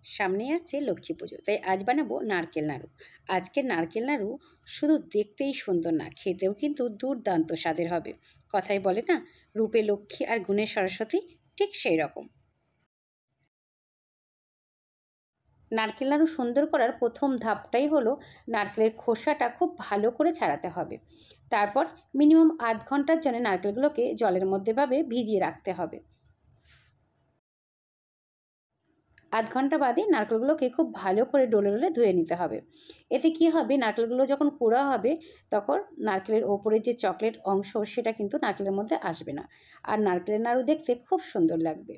সামনেই আসছে লক্ষ্মী পুজো, তাই আজ বানাবো নারকেল নাড়ু। আজকের নারকেল নাড়ু শুধু দেখতেই সুন্দর না, খেতেও কিন্তু দুর্দান্ত স্বাদের হবে। কথাই বলে না, রূপে লক্ষ্মী আর গুণে সরস্বতী, ঠিক সেই রকম। নারকেল নাড়ু সুন্দর করার প্রথম ধাপটাই হলো নারকেলের খোসাটা খুব ভালো করে ছাড়াতে হবে। তারপর মিনিমাম আধ ঘন্টার জন্য নারকেলগুলোকে জলের মধ্যে ভাবে ভিজিয়ে রাখতে হবে। আধ ঘন্টা বাদে নারকেলগুলোকে খুব ভালো করে ডলে ডলে ধুয়ে নিতে হবে। এতে কি হবে, নারকেলগুলো যখন কোড়া হবে তখন নারকেলের ওপরের যে চকলেট অংশ সেটা কিন্তু নারকেলের মধ্যে আসবে না, আর নারকেলের নাড়ু দেখতে খুব সুন্দর লাগবে।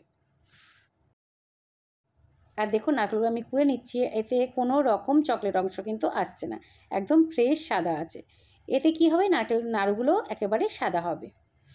আর দেখুন নারকেলগুলো আমি কুড়ে নিচ্ছি, এতে কোনো রকম চকলেট অংশ কিন্তু আসছে না, একদম ফ্রেশ সাদা আছে। এতে কি হবে, নারকেল নাড়ুগুলো একেবারে সাদা হবে।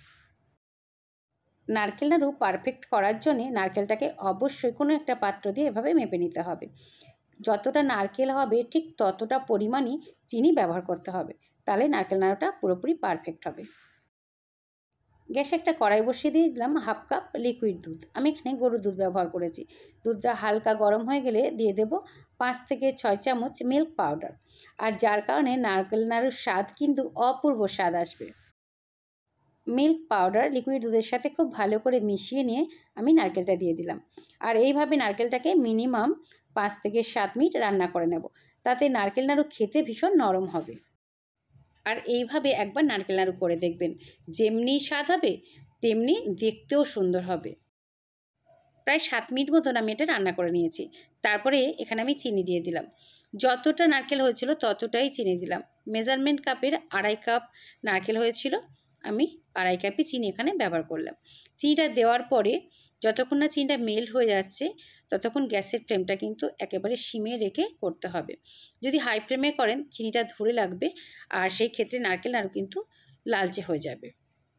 নারকেল নাড়ু পারফেক্ট করার জন্যে নারকেলটাকে অবশ্যই কোনো একটা পাত্র দিয়ে এভাবে মেপে নিতে হবে। যতটা নারকেল হবে ঠিক ততটা পরিমাণই চিনি ব্যবহার করতে হবে, তাহলে নারকেল নাড়ুটা পুরোপুরি পারফেক্ট হবে। গ্যাসে একটা কড়াই বসিয়ে দিয়ে দিলাম হাফ কাপ লিকুইড দুধ। আমি এখানে গরুর দুধ ব্যবহার করেছি। দুধটা হালকা গরম হয়ে গেলে দিয়ে দেব 5 থেকে 6 চামচ মিল্ক পাউডার। আর যার কারণে নারকেল নাড়ুর স্বাদ কিন্তু অপূর্ব স্বাদ আসবে। মিল্ক পাউডার লিকুইড দুধের সাথে খুব ভালো করে মিশিয়ে নিয়ে আমি নারকেলটা দিয়ে দিলাম। আর এইভাবে নারকেলটাকে মিনিমাম 5 থেকে 7 মিনিট রান্না করে নেব। তাতে নারকেল নাড়ু খেতে ভীষণ নরম হবে। আর এইভাবে একবার নারকেল নাড়ু করে দেখবেন, যেমনি স্বাদ হবে তেমনি দেখতেও সুন্দর হবে। প্রায় 7 মিনিট মতন আমি এটা রান্না করে নিয়েছি। তারপরে এখানে আমি চিনি দিয়ে দিলাম। যতটা নারকেল হয়েছিল ততটাই চিনি দিলাম। মেজারমেন্ট কাপের 2.5 কাপ নারকেল হয়েছিল, আমি 2.5 কাপই চিনি এখানে ব্যবহার করলাম। চিনিটা দেওয়ার পরে যতক্ষণ না চিনিটা মেল্ট হয়ে যাচ্ছে ততক্ষণ গ্যাসের ফ্লেমটা কিন্তু একেবারে সিমে রেখে করতে হবে। যদি হাই ফ্লেমে করেন চিনিটা ধরে লাগবে, আর সেই ক্ষেত্রে নারকেল নাড়ু কিন্তু লালচে হয়ে যাবে।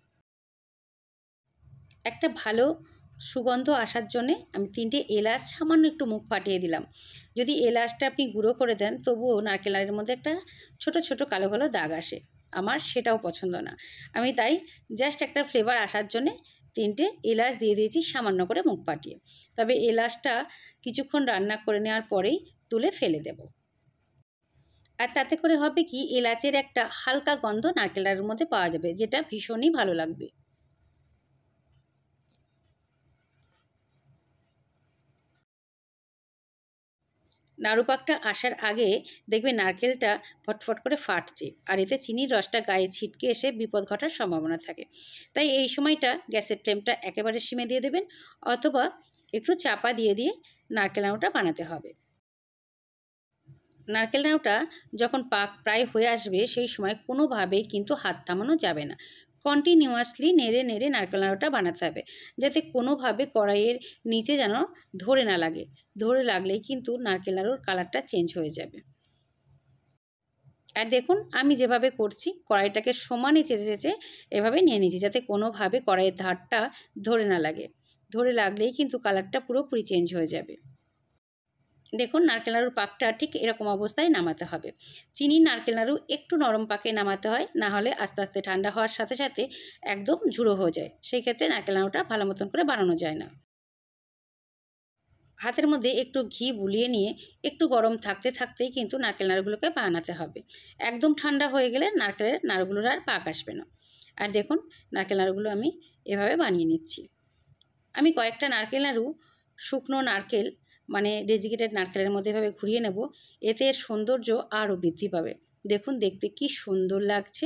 একটা ভালো সুগন্ধ আসার জন্যে আমি 3টে এলাচ সামান্য একটু মুখ ফাটিয়ে দিলাম। যদি এলাচটা আপনি গুঁড়ো করে দেন তবুও নারকেল নাড়ুর মধ্যে একটা ছোট ছোট কালো কালো দাগ আসে, আমার সেটাও পছন্দ না। আমি তাই জাস্ট একটা ফ্লেভার আসার জন্যে 3টে এলাচ দিয়ে দিয়েছি সামান্য করে মুখ ফাটিয়ে। তবে এলাচটা কিছুক্ষণ রান্না করে নেওয়ার পরেই তুলে ফেলে দেব। আর তাতে করে হবে কি, এলাচের একটা হালকা গন্ধ নারকেল নাড়ুর মধ্যে পাওয়া যাবে, যেটা ভীষণই ভালো লাগবে। নাড়ুপাকটা আসার আগে দেখবে নারকেলটা ফটফট করে ফাটছে, আর এতে চিনির রসটা গায়ে ছিটকে এসে বিপদ ঘটার সম্ভাবনা থাকে। তাই এই সময়টা গ্যাসের ফ্লেমটা একেবারে সিমে দিয়ে দেবেন, অথবা একটু চাপা দিয়ে দিয়ে নারকেল নাড়ুটা বানাতে হবে। নারকেল নাড়ুটা যখন পাক প্রায় হয়ে আসবে সেই সময় কোনোভাবেই কিন্তু হাত থামানো যাবে না। কন্টিনিউয়াসলি নেড়ে নেড়ে নারকেল নাড়ুটা বানাতে হবে, যাতে কোনোভাবে কড়াইয়ের নিচে যেন ধরে না লাগে। ধরে লাগলেই কিন্তু নারকেল নাড়ুর কালারটা চেঞ্জ হয়ে যাবে। আর দেখুন আমি যেভাবে করছি, কড়াইটাকে সমানে চেঁচে চেঁচে এভাবে নিয়ে নিয়েছি, যাতে কোনোভাবে কড়াইয়ের ধারটা ধরে না লাগে। ধরে লাগলেই কিন্তু কালারটা পুরোপুরি চেঞ্জ হয়ে যাবে। দেখুন নারকেল নাড়ুর পাকটা ঠিক এরকম অবস্থায় নামাতে হবে। চিনি নারকেল নাড়ু একটু নরম পাকে নামাতে হয়, না হলে আস্তে আস্তে ঠান্ডা হওয়ার সাথে সাথে একদম ঝুড়ো হয়ে যায়, সেই ক্ষেত্রে নারকেল নাড়ুটা ভালো মতন করে বানানো যায় না। হাতের মধ্যে একটু ঘি বুলিয়ে নিয়ে একটু গরম থাকতে থাকতেই কিন্তু নারকেল নাড়ুগুলোকে বানাতে হবে। একদম ঠান্ডা হয়ে গেলে নারকেলের নাড়ুগুলোর আর পাক আসবে না। আর দেখুন নারকেল নাড়ুগুলো আমি এভাবে বানিয়ে নিচ্ছি। আমি কয়েকটা নারকেল নাড়ু শুকনো নারকেল, মানে ডেজিকেটেড নারকেলের মধ্যে এভাবে ঘুরিয়ে নেব, এতে এর সৌন্দর্য আরও বৃদ্ধি পাবে। দেখুন দেখতে কি সুন্দর লাগছে।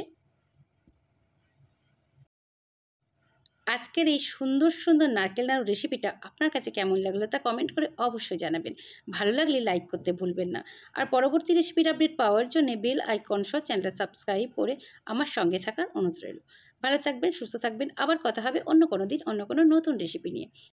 আজকের এই সুন্দর সুন্দর নারকেল নাড়ু রেসিপিটা আপনার কাছে কেমন লাগলো তা কমেন্ট করে অবশ্যই জানাবেন। ভালো লাগলে লাইক করতে ভুলবেন না। আর পরবর্তী রেসিপির আপডেট পাওয়ার জন্য বেল আইকন সহ চ্যানেলটা সাবস্ক্রাইব করে আমার সঙ্গে থাকার অনুরোধ রইল। ভালো থাকবেন, সুস্থ থাকবেন, আবার কথা হবে অন্য কোনো দিন অন্য কোনো নতুন রেসিপি নিয়ে।